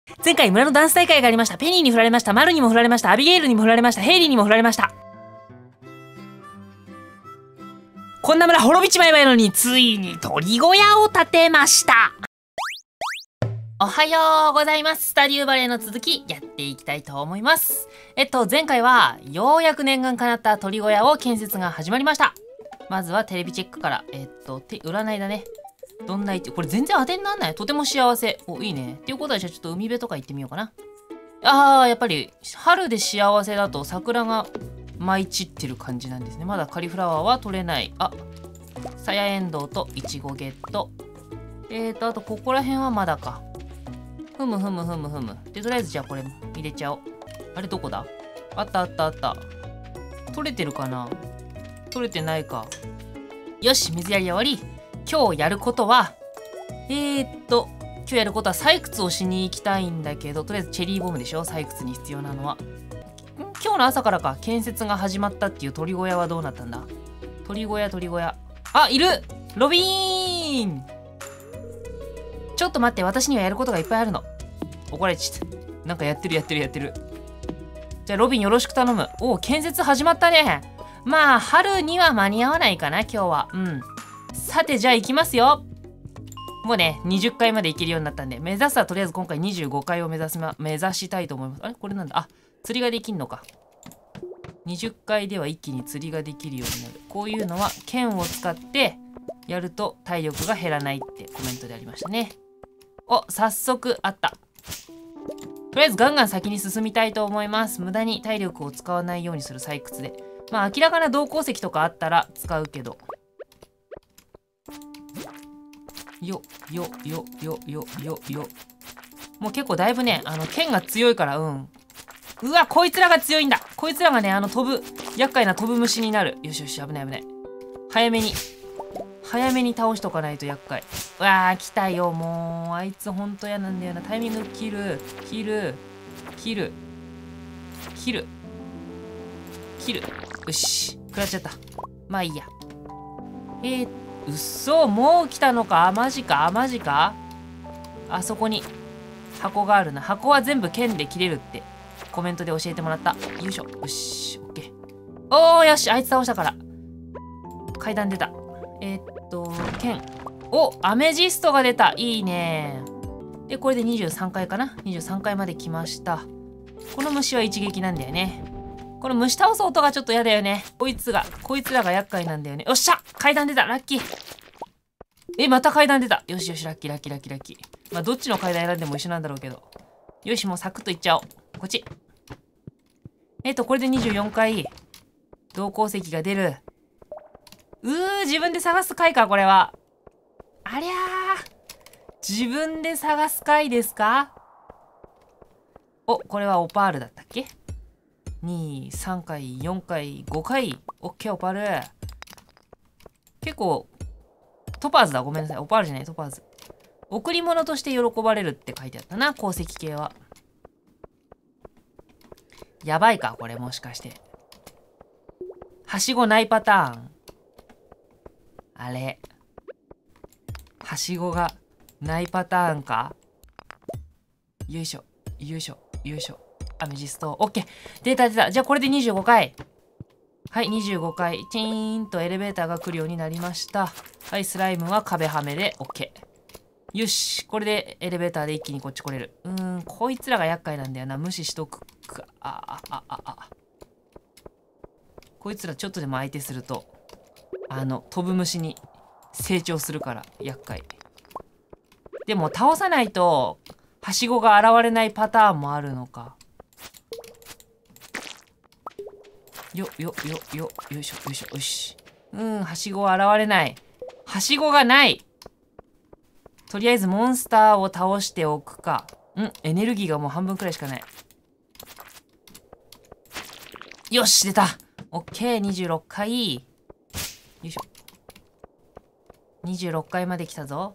前回村のダンス大会がありました。ペニーに振られました。マルにも振られました。アビゲイルにも振られました。ヘイリーにも振られました。こんな村滅びちまえばいいのに、ついに鳥小屋を建てました。おはようございます。スタデューバレーの続きやっていきたいと思います。前回はようやく念願叶った鳥小屋を建設が始まりました。まずはテレビチェックから、占いだね。どんな位置、これ全然当てになんない。とても幸せ。お、いいね。っていうことはじゃあちょっと海辺とか行ってみようかな。やっぱり春で幸せだと桜が舞い散ってる感じなんですね。まだカリフラワーは取れない。サヤエンドウとイチゴゲット。あとここら辺はまだか。ふむ。で、とりあえずじゃあこれ入れちゃおう。あれどこだ？あった。取れてるかな？取れてないか。よし、水やり終わり。今日やることは、今日やることは採掘をしに行きたいんだけど、とりあえずチェリーボムでしょ？採掘に必要なのは。今日の朝からか、建設が始まったっていう鳥小屋はどうなったんだ？鳥小屋。いる！ロビーン！ちょっと待って、私にはやることがいっぱいあるの。怒られちゃった。なんかやってる。じゃあロビンよろしく頼む。建設始まったね。まあ、春には間に合わないかな、今日は。さて、じゃあ行きますよ。もうね、20回まで行けるようになったんで、目指すはとりあえず今回25回を目指したいと思います。あれこれなんだ。釣りができんのか。20回では一気に釣りができるようになる。こういうのは剣を使ってやると体力が減らないってコメントでありましたね。早速あった。とりあえずガンガン先に進みたいと思います。無駄に体力を使わないようにする採掘で。まあ明らかな銅鉱石とかあったら使うけど。よ。もう結構だいぶね、剣が強いから、うわ、こいつらが強いんだ。こいつらがね、厄介な飛ぶ虫になる。よし、危ない。早めに倒しとかないと厄介。うわー、来たよ、もう。あいつほんと嫌なんだよな。タイミング切る。よし、食らっちゃった。まあいいや。うっそ、もう来たのか？マジか。あそこに箱があるな。箱は全部剣で切れるってコメントで教えてもらった。よいしょ。よし、オッケー。よし、あいつ倒したから。階段出た。剣。アメジストが出た。いいね。で、これで23回かな。23回まで来ました。この虫は一撃なんだよね。この虫倒す音がちょっと嫌だよね。こいつらが厄介なんだよね。よっしゃ！階段出た！ラッキー！また階段出た！よし、ラッキー。まあ、どっちの階段選んでも一緒なんだろうけど。よし、もうサクッといっちゃおう。こっち。これで24回、銅鉱石が出る。自分で探す回か、これは。ありゃー。自分で探す回ですか？これはオパールだったっけ？ 2、3回、4回、5回。オッケー、オパール。結構、トパーズだ。ごめんなさい。オパールじゃない、トパーズ。贈り物として喜ばれるって書いてあったな、鉱石系は。やばいか、これもしかして。はしごないパターン。あれ。はしごがないパターンか。よいしょ。アメジスト。オッケー。出た。じゃあこれで25回。はい、25回。チーンとエレベーターが来るようになりました。はい、スライムは壁はめで OK。よし。これでエレベーターで一気にこっち来れる。こいつらが厄介なんだよな。無視しとくか。こいつらちょっとでも相手すると、飛ぶ虫に成長するから厄介。でも倒さないと、はしごが現れないパターンもあるのか。よいしょ。よし。はしごは現れない。はしごがない。とりあえずモンスターを倒しておくか。エネルギーがもう半分くらいしかない。よし、出た。オッケー、26回。よいしょ。26回まで来たぞ。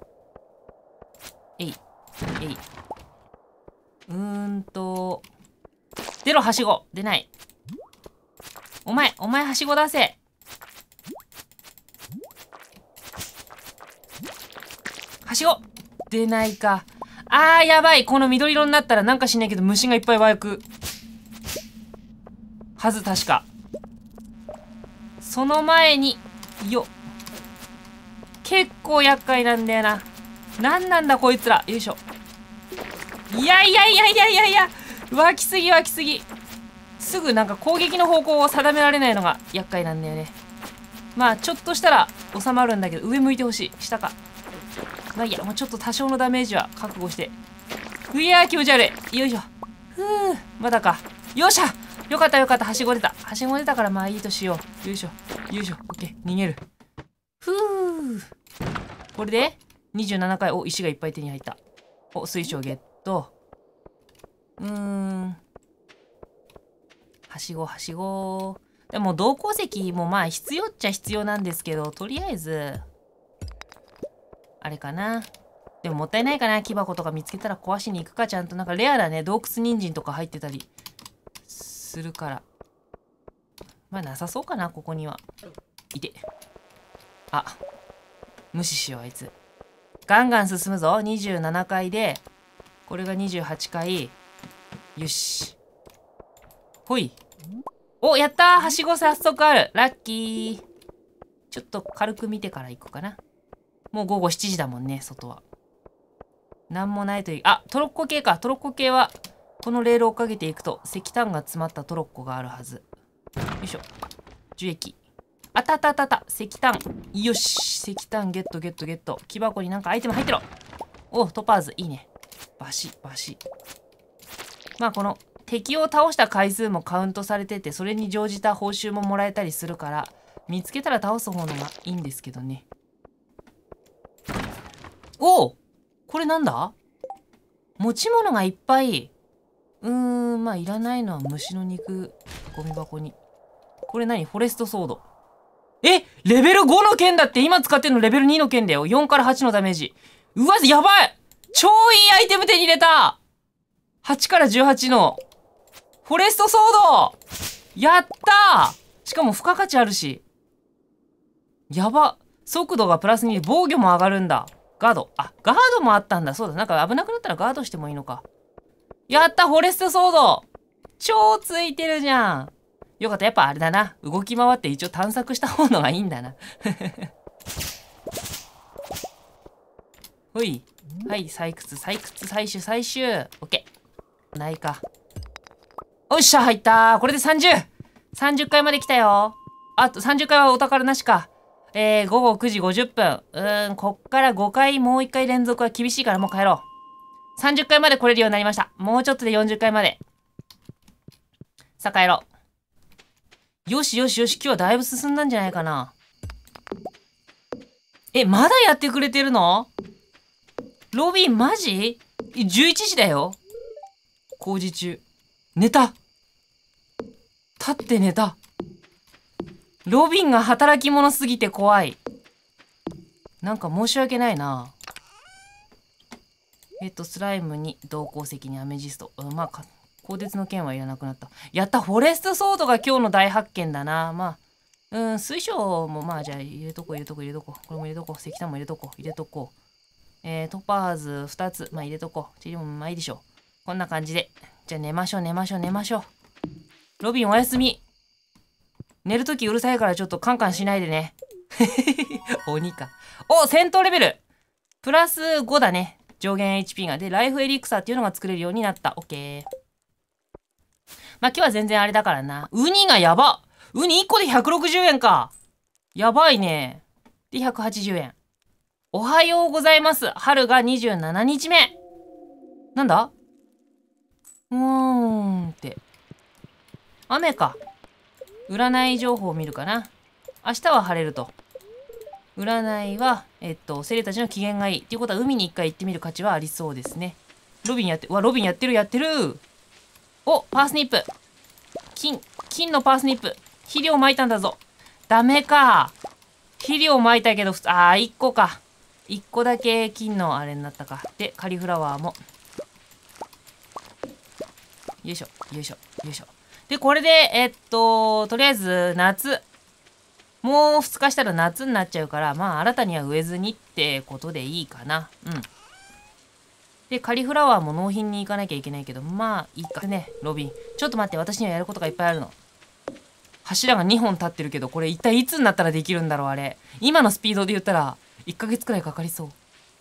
出ろ、はしご。出ない。お前はしご出せ。はしご出ないか。 あー、やばい。この緑色になったらなんかしないけど虫がいっぱい湧く。はず、確か。その前に、結構厄介なんだよな。なんなんだこいつら。よいしょ。いやいやいやいやいやいや、湧きすぎ湧きすぎ。すぐなんか攻撃の方向を定められないのが厄介なんだよね。まあちょっとしたら収まるんだけど、上向いてほしい。下か。まあいいや、もうちょっと多少のダメージは覚悟して。いやー気持ち悪い。よいしょ。まだか。よっしゃ、よかったよかった。はしご出た。はしご出たからまあいいとしよう。よいしょ。よいしょ。オッケー。逃げる。これで27回。お、石がいっぱい手に入った。お、水晶ゲット。はしごはしご。でも銅鉱石もまあ必要っちゃ必要なんですけど、とりあえずあれかな。でももったいないかな。木箱とか見つけたら壊しに行くか。ちゃんとなんかレアだね。洞窟人参とか入ってたりするから。まあなさそうかな、ここには。いて。あ、無視しよう、あいつ。ガンガン進むぞ。27階で、これが28階。よし。ほい。お、やったー。はしご早速ある。ラッキー。ちょっと軽く見てから行こうかな。もう午後7時だもんね、外は。なんもないという。あ、トロッコ系か。トロッコ系は、このレールをかけていくと、石炭が詰まったトロッコがあるはず。よいしょ。樹液。あたたたた。石炭。よし。石炭ゲットゲットゲット。木箱になんかアイテム入ってろ。お、トパーズ。いいね。バシバシ。まあこの敵を倒した回数もカウントされてて、それに乗じた報酬ももらえたりするから、見つけたら倒す方のがいいんですけどね。おお、これなんだ？持ち物がいっぱい。まあいらないのは虫の肉、ゴミ箱に。これ何？フォレストソード。え、レベル5の剣だって。今使ってるのレベル2の剣だよ。4から8のダメージ。うわ、やばい！超いいアイテム手に入れた！ 8 から18のフォレストソード！やったー！しかも付加価値あるし。やば。速度がプラス2で防御も上がるんだ。ガード。あ、ガードもあったんだ。そうだ。なんか危なくなったらガードしてもいいのか。やった！フォレストソード！超ついてるじゃん。よかった。やっぱあれだな。動き回って一応探索した方のがいいんだな。ほい。はい、採掘、採掘、採取、採集。オッケー。ないか。おっしゃ、入ったー。これで 30！30 回まで来たよ。あと30回はお宝なしか。午後9時50分。こっから5回、もう1回連続は厳しいからもう帰ろう。30回まで来れるようになりました。もうちょっとで40回まで。さあ帰ろう。よしよしよし、今日はだいぶ進んだんじゃないかな。まだやってくれてるの？ロビンマジ？ 11 時だよ。工事中。寝た。立って寝た。ロビンが働き者すぎて怖い。なんか申し訳ないな。スライムに銅鉱石にアメジスト。まあ、鋼鉄の剣はいらなくなった。やった、フォレストソードが今日の大発見だな。まあ、水晶もまあ、じゃあ入れとこう入れとこう入れとこう。これも入れとこう。石炭も入れとこう。入れとこう。トパーズ2つ。まあ入れとこう。チリもまあいいでしょう。こんな感じで。じゃあ寝ましょう寝ましょう寝ましょう。ロビンおやすみ。寝るときうるさいからちょっとカンカンしないでね。鬼か。お、戦闘レベルプラス5だね。上限 HP が。で、ライフエリクサーっていうのが作れるようになった。オッケー。まあ今日は全然あれだからな。ウニがやば！ウニ1個で160円か。やばいね。で、180円。おはようございます。春が27日目。なんだ？って。雨か。占い情報を見るかな。明日は晴れると。占いは、セレたちの機嫌がいい。っていうことは海に一回行ってみる価値はありそうですね。ロビンやって、ロビンやってるやってる。お、パースニップ。金のパースニップ。肥料撒いたんだぞ。ダメか。肥料撒いたけど、1個か。1個だけ金のあれになったか。で、カリフラワーも。よいしょ、よいしょ、よいしょ。で、これで、とりあえず、夏。もう2日したら夏になっちゃうから、まあ、新たには植えずにってことでいいかな。うん。 で、カリフラワーも納品に行かなきゃいけないけど、まあ、いいか。ね、ロビン。ちょっと待って、私にはやることがいっぱいあるの。柱が2本立ってるけど、これ一体いつになったらできるんだろう、あれ。今のスピードで言ったら、1ヶ月くらいかかりそう。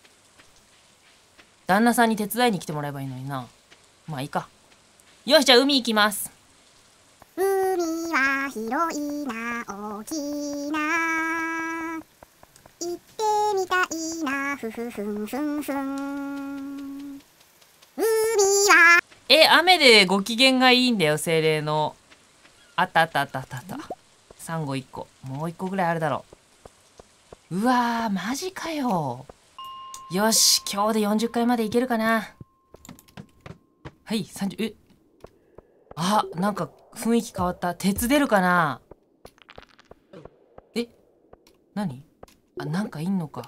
旦那さんに手伝いに来てもらえばいいのにな。まあいいか。よし、じゃあ海行きます。 海は広いな、大きいな。行ってみたいな、ふふふんふんふん。海は雨でご機嫌がいいんだよ、精霊の。あったあったあったあったあった。サンゴ1個。もう1個ぐらいあるだろう。うわー、マジかよ。よし、今日で40回までいけるかな。はい、30、あ、なんか雰囲気変わった。鉄出るかな。何？あ、なんかいんのか。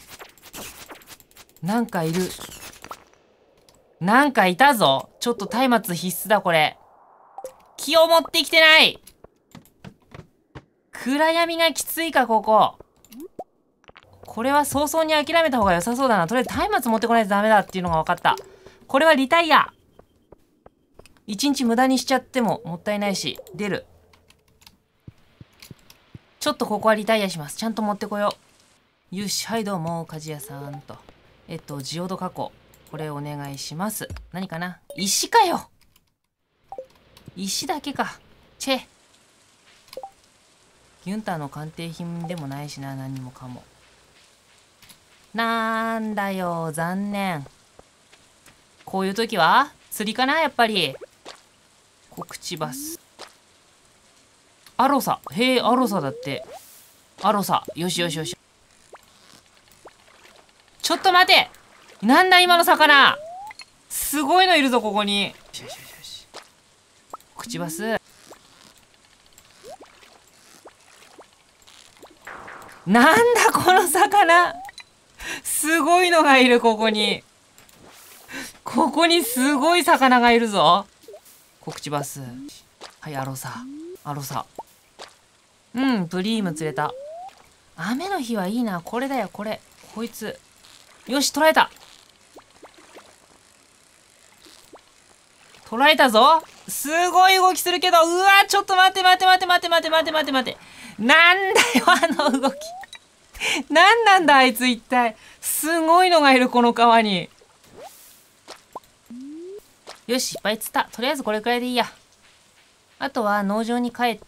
なんかいる。なんかいたぞ。ちょっと松明必須だ、これ。気を持ってきてない。暗闇がきついか、ここ。これは早々に諦めた方が良さそうだな。とりあえず松明持ってこないとダメだっていうのが分かった。これはリタイア。一日無駄にしちゃってももったいないし、出る。ちょっとここはリタイアします。ちゃんと持ってこよう。よし、はいどうも、鍛冶屋さんと。ジオード加工。これお願いします。何かな？石かよ！石だけか。チェ。ギュンターの鑑定品でもないしな、何もかも。なんだよ、残念。こういう時は釣りかな、やっぱり。コクチバス。アロサ。へえ、アロサだって。アロサ。よしよしよし。ちょっと待て！なんだ今の魚！すごいのいるぞ、ここに。よしよしよしよし。コクチバス。なんだこの魚！すごいのがいる、ここに。ここにすごい魚がいるぞ。コクチバス。はい、アロサ。アロサ。うん、プリーム釣れた。雨の日はいいな。これだよ、これ。こいつ。よし、捕らえた。捕らえたぞ。すごい動きするけど、うわ、ちょっと待って待って待って待って待って待って待って待って。なんだよ、あの動き。なんなんだ、あいつ一体。すごいのがいる、この川に。よし、いっぱい釣った。とりあえずこれくらいでいいや。あとは農場に帰って、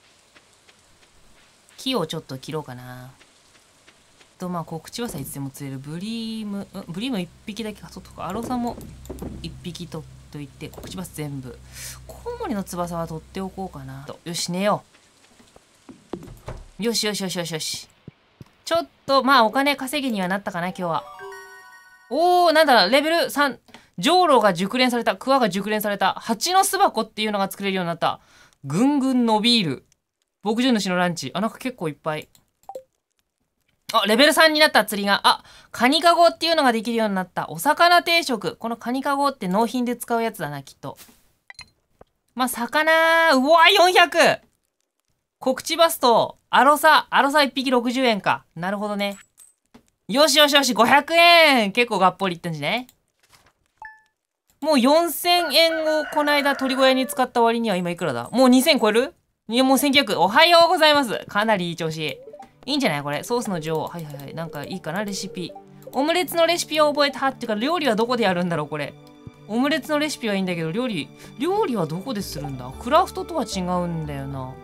木をちょっと切ろうかな。まあ、口はさ、いつでも釣れる。ブリーム1匹だけか。そうとか、アロサも1匹といて、コクチバス全部。コウモリの翼は取っておこうかな。よし、寝よう。よしよしよしよしよし。ちょっと、まあ、お金稼ぎにはなったかな、今日は。おー、なんだ、レベル3。ジョウロが熟練された。クワが熟練された。蜂の巣箱っていうのが作れるようになった。ぐんぐん伸びる。牧場主のランチ。あ、なんか結構いっぱい。あ、レベル3になった釣りが。あ、カニカゴっていうのができるようになった。お魚定食。このカニカゴって納品で使うやつだな、きっと。まあ、魚、うわ、400! コクチバスと、アロサ1匹60円か。なるほどね。よしよしよし、500円結構がっぽりいったんじゃね？もう4000円をこの間鳥小屋に使った割には今いくらだ？もう2000超える？いや、もう1900。おはようございます。かなりいい調子。いいんじゃないこれ。ソースの女王。はいはいはい。なんかいいかなレシピ。オムレツのレシピを覚えたっていうか、料理はどこでやるんだろうこれ。オムレツのレシピはいいんだけど、料理はどこでするんだ？クラフトとは違うんだよな。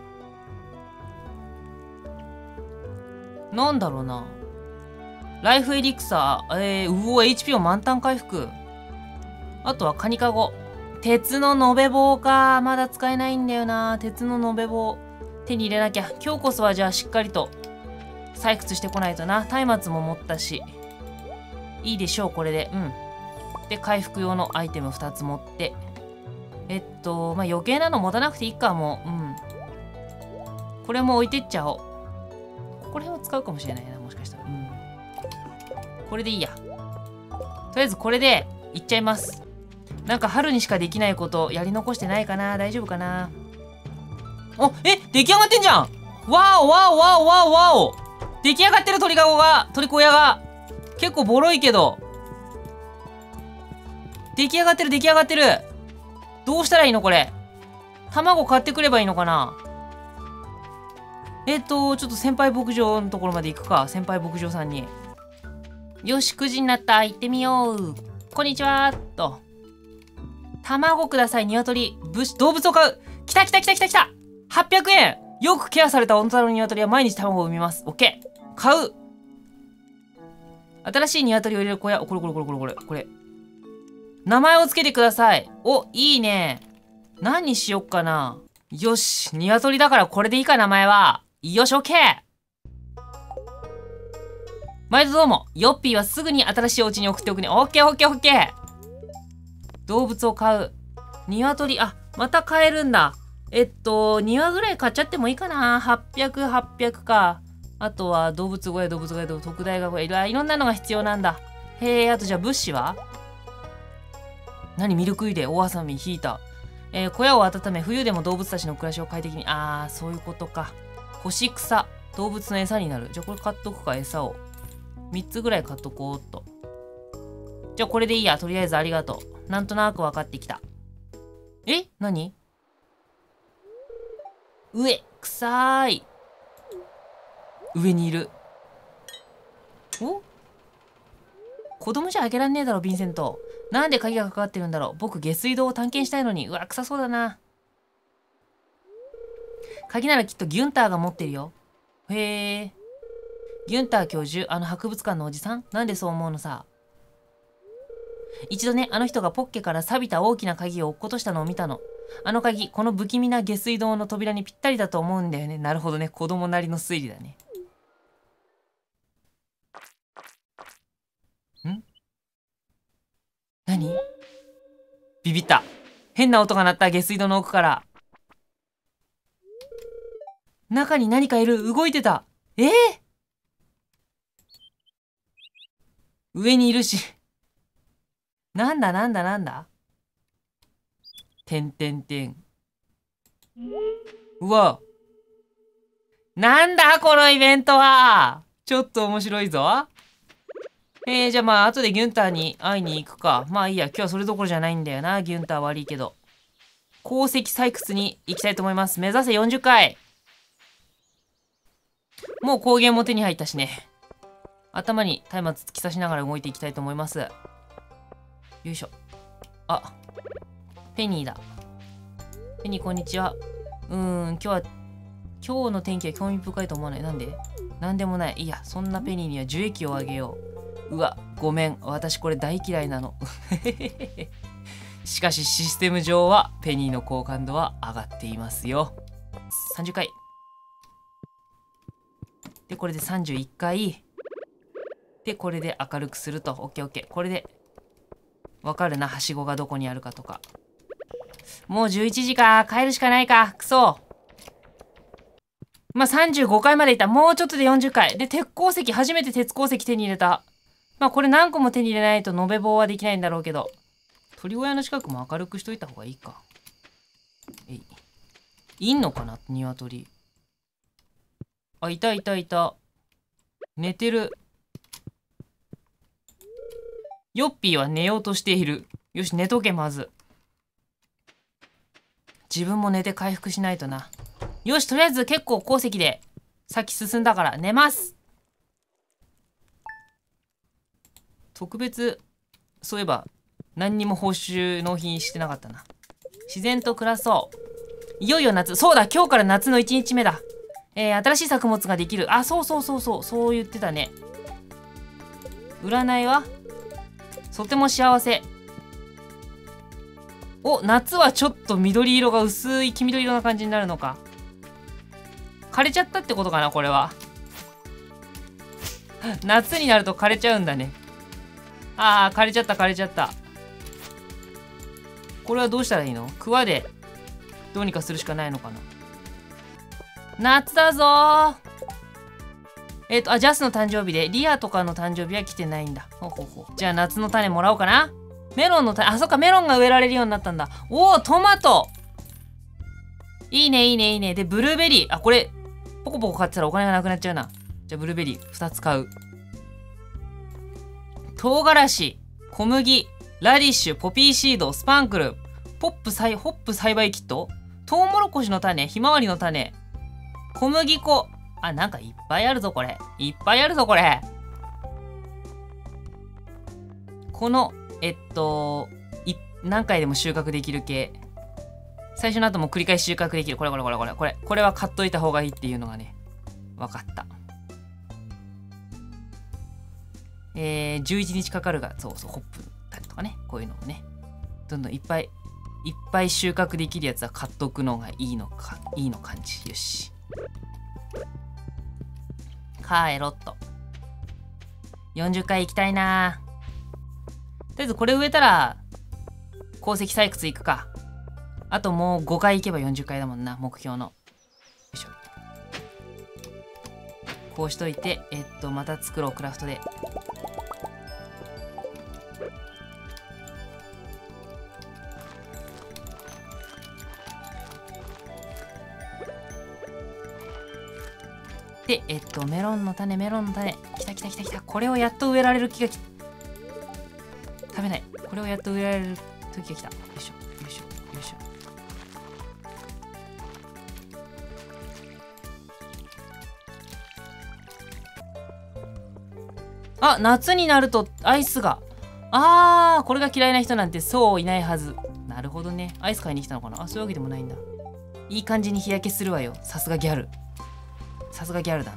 なんだろうな。ライフエリクサー。うお、HP を満タン回復。あとはカニカゴ。鉄の延べ棒か。まだ使えないんだよな。鉄の延べ棒。手に入れなきゃ。今日こそはじゃあしっかりと採掘してこないとな。松明も持ったし。いいでしょう、これで。うん。で、回復用のアイテム2つ持って。まあ、余計なの持たなくていいか、もう。うん。これも置いてっちゃおう。これを使うかもしれないな、もしかしたら。うん。これでいいや。とりあえずこれでいっちゃいます。なんか春にしかできないことやり残してないかな？大丈夫かな？お、出来上がってんじゃん！わおわおわおわおわお！出来上がってる鳥小屋が結構ボロいけど。 出来上がってる出来上がってる。どうしたらいいのこれ。卵買ってくればいいのかな。ちょっと先輩牧場のところまで行くか。先輩牧場さんに。よし、9時になった。行ってみよう。こんにちは。と。卵ください、鶏。動物を飼う。来た来た来た来た来た !800 円。よくケアされたオンタロの鶏は毎日卵を産みます。オッケー。買う。新しい鶏を入れる小屋。これ。名前をつけてください。お、いいね。何にしよっかな。よし、鶏だからこれでいいか、名前は。よし、オッケー。毎度どうも。ヨッピーはすぐに新しいお家に送っておくね。オッケーオッケーオッケー。動物を飼う。鶏、あ、また飼えるんだ。2羽ぐらい買っちゃってもいいかな。800か。あとは動物小屋、特大が小屋、いろんなのが必要なんだ。へえ、あとじゃあ物資は何？ミルク入れ、大ハサミ、ヒーター。小屋を温め、冬でも動物たちの暮らしを快適に。あー、そういうことか。干し草、動物の餌になる。じゃあこれ買っとくか、餌を。3つぐらい買っとこうっと。じゃあこれでいいや。とりあえずありがとう。なんとなく分かってきた。え？何？臭い。上にいる。お？子供じゃ開けらんねえだろ、ヴィンセント。なんで鍵がかかってるんだろう。僕、下水道を探検したいのに。うわ、臭そうだな。鍵ならきっとギュンターが持ってるよ。へえ。ギュンター教授、博物館のおじさん？なんでそう思うのさ。一度ね、あの人がポッケから錆びた大きな鍵を落っことしたのを見たの。あの鍵、この不気味な下水道の扉にぴったりだと思うんだよね。なるほどね。子供なりの推理だね。何？ビビった。変な音が鳴った。下水道の奥から。中に何かいる。動いてた。上にいるし。なんだてんてんてん。うわ。なんだこのイベントは。ちょっと面白いぞ。じゃあまあ、後でギュンターに会いに行くか。まあいいや、今日はそれどころじゃないんだよな。ギュンター悪いけど。鉱石採掘に行きたいと思います。目指せ40回。もう光源も手に入ったしね。頭に松明突き刺しながら動いていきたいと思います。よいしょ。あ、ペニーだ。ペニーこんにちは。今日の天気は興味深いと思わない。なんで？なんでもない。いや、そんなペニーには樹液をあげよう。うわ、ごめん。私これ大嫌いなの。しかしシステム上はペニーの好感度は上がっていますよ。30回。で、これで31回。で、これで明るくすると。オッケーオッケー。これで、わかるな。はしごがどこにあるかとか。もう11時か。帰るしかないか。くそ。まあ、35回までいった。もうちょっとで40回。で、鉄鉱石。初めて鉄鉱石手に入れた。まあ、これ何個も手に入れないと延べ棒はできないんだろうけど。鳥小屋の近くも明るくしといた方がいいか。いんのかな鶏。あ、いた。寝てる。ヨッピーは寝ようとしている。よし、寝とけ、まず。自分も寝て回復しないとな。よし、とりあえず結構鉱石で先進んだから寝ます。特別、そういえば、何にも報酬納品してなかったな。自然と暮らそう。いよいよ夏。そうだ、今日から夏の1日目だ。新しい作物ができる。あ、そう言ってたね。占いはとても幸せ。お、夏はちょっと緑色が薄い黄緑色な感じになるのか。枯れちゃったってことかな、これは。夏になると枯れちゃうんだね。ああ、枯れちゃった。これはどうしたらいいの？桑でどうにかするしかないのかな。夏だぞー。ジャスの誕生日で、リアとかの誕生日は来てないんだ。じゃあ夏の種もらおうかな。メロンの種、あ、そっか、メロンが植えられるようになったんだ。おお、トマトいいね。で、ブルーベリー。あ、これ、ポコポコ買ってたらお金がなくなっちゃうな。じゃあ、ブルーベリー2つ買う。唐辛子、小麦、 ラディッシュ、ポピーシード、スパンクル、ホップ栽培キット、トウモロコシの種、ひまわりの種、小麦粉。あ、なんかいっぱいあるぞ、これ。いっぱいあるぞ、これ。この、何回でも収穫できる系。最初の後も繰り返し収穫できる。これは買っといた方がいいっていうのがね、分かった。11日かかるが、そうそう、ホップ種とかね、こういうのをね、どんどんいっぱい収穫できるやつは買っとくのがいいの感じ。よし。帰ろっと。40回行きたいな。とりあえずこれ植えたら、鉱石採掘行くか。あともう5回行けば40回だもんな、目標の。よいしょ。こうしといて、また作ろう、クラフトで。で、メロンの種。来た。これをやっと植えられる気が食べない。これをやっと植えられる時が来た。よいしょ。あ、夏になるとアイスが。これが嫌いな人なんてそういないはず。なるほどね。アイス買いに来たのかな。そういうわけでもないんだ。いい感じに日焼けするわよ。さすがギャルだな。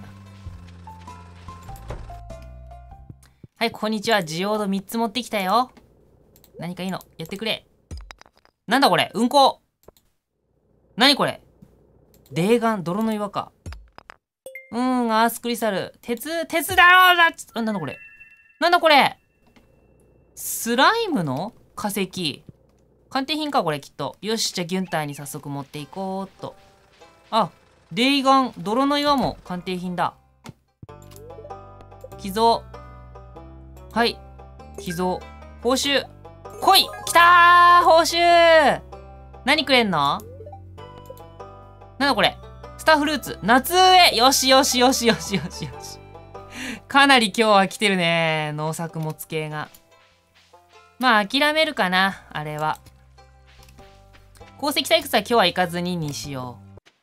はい、こんにちは。ジオード3つ持ってきたよ。何かいいのやってくれ。なんだこれ、うんこ。何これ、泥岩、泥の岩か。アースクリスタル。鉄だろう。なんだこれ。スライムの化石。鑑定品か、これきっと。よし、じゃあギュンターに早速持っていこうっと。あ、泥岩、泥の岩も鑑定品だ。寄贈。はい。寄贈。報酬。来い！来たー！報酬！何くれんの？なんだこれ。スターフルーツ。夏植え！よし。かなり今日は来てるね。農作物系が。まあ、諦めるかな。あれは。鉱石採掘は今日は行かずににしよ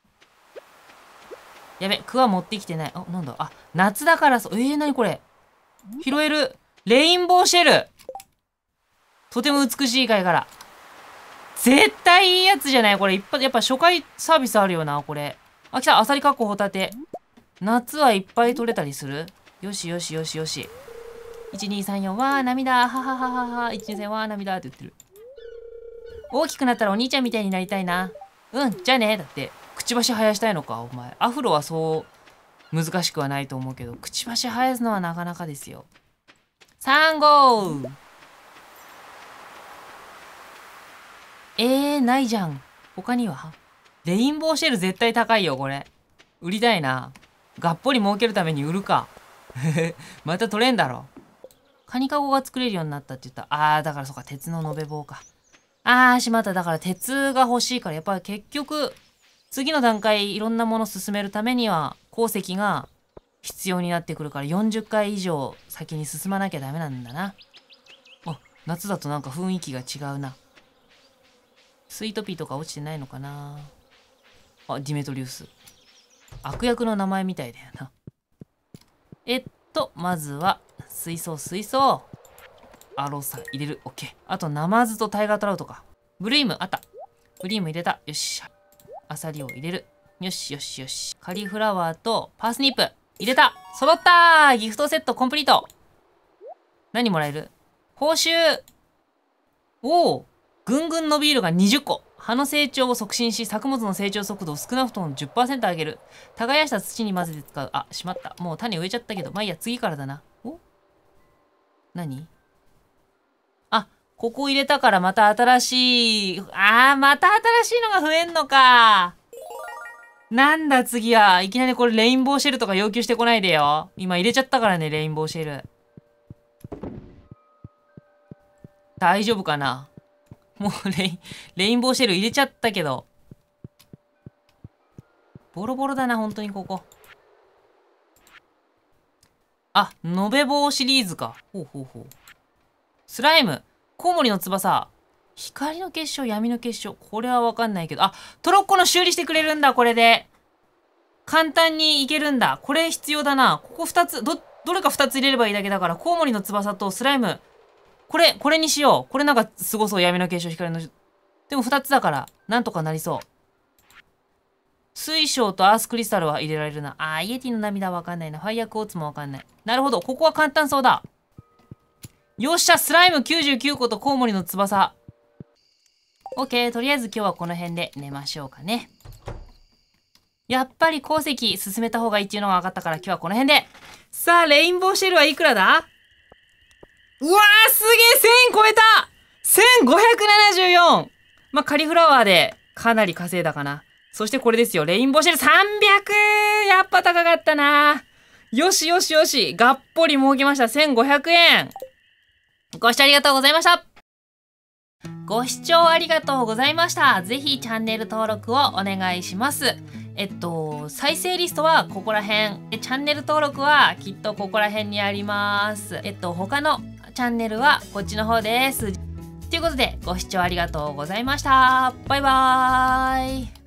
う。やべ、クワ持ってきてない。なんだ。夏だから何これ。拾える。レインボーシェル。とても美しい貝殻。絶対いいやつじゃないこれ。やっぱ初回サービスあるよな、これ。来た。アサリかっこホタテ。夏はいっぱい取れたりする？よし。1234、わー、涙。ははははは。123、わー、涙って言ってる。大きくなったらお兄ちゃんみたいになりたいな。じゃあね。だって、くちばし生やしたいのか、お前。アフロはそう難しくはないと思うけど、くちばし生やすのはなかなかですよ。サンゴー！ないじゃん。他にはレインボーシェル絶対高いよ、これ。売りたいな。がっぽり儲けるために売るか。また取れんだろ。カニカゴが作れるようになったって言った。だからそうか、鉄の延べ棒か。しまった。だから鉄が欲しいから、やっぱり結局、次の段階いろんなもの進めるためには、鉱石が必要になってくるから、40回以上先に進まなきゃダメなんだな。夏だとなんか雰囲気が違うな。スイートピーとか落ちてないのかな。ディメトリウス。悪役の名前みたいだよな。まずは、水槽。アロサ入れる。オッケー。あと、ナマズとタイガートラウトか。ブルーム、あった。ブルーム入れた。よし。アサリを入れる。よし。カリフラワーとパースニップ。入れた。揃ったー！ギフトセットコンプリート。何もらえる？報酬。ぐんぐん伸びるが20個。葉の成長を促進し、作物の成長速度を少なくとも 10% 上げる。耕した土に混ぜて使う。しまった。もう種植えちゃったけど。まあいいや、次からだな。何？ここ入れたからまた新しい。また新しいのが増えんのか。なんだ次は。いきなりこれレインボーシェルとか要求してこないでよ。今入れちゃったからね、レインボーシェル。大丈夫かな？もうレインボーシェル入れちゃったけど。ボロボロだな、本当にここ。延べ棒シリーズか。ほう。スライム。 コウモリの翼。光の結晶、闇の結晶。これはわかんないけど。あ、トロッコの修理してくれるんだ、これで。簡単にいけるんだ。これ必要だな。ここ2つ、どれか2つ入れればいいだけだから、コウモリの翼とスライム。これにしよう。これなんかすごそう。闇の結晶、光の。でも2つだから、なんとかなりそう。水晶とアースクリスタルは入れられるな。イエティの涙はわかんないな。ファイヤークォーツもわかんない。なるほど。ここは簡単そうだ。よっしゃ、スライム99個とコウモリの翼。オッケー。とりあえず今日はこの辺で寝ましょうかね。やっぱり鉱石進めた方がいいっていうのが分かったから今日はこの辺で。さあ、レインボーシェルはいくらだ？うわー、すげえ !1000 超えた !1574! まあ、カリフラワーでかなり稼いだかな。そしてこれですよ。レインボーシェル 300! やっぱ高かったな。よしよしよし。がっぽり儲けました。1500円。ご視聴ありがとうございました。ご視聴ありがとうございました。ぜひチャンネル登録をお願いします。再生リストはここら辺。チャンネル登録はきっとここら辺にあります。他のチャンネルはこっちの方です。ということで、ご視聴ありがとうございました。バイバーイ。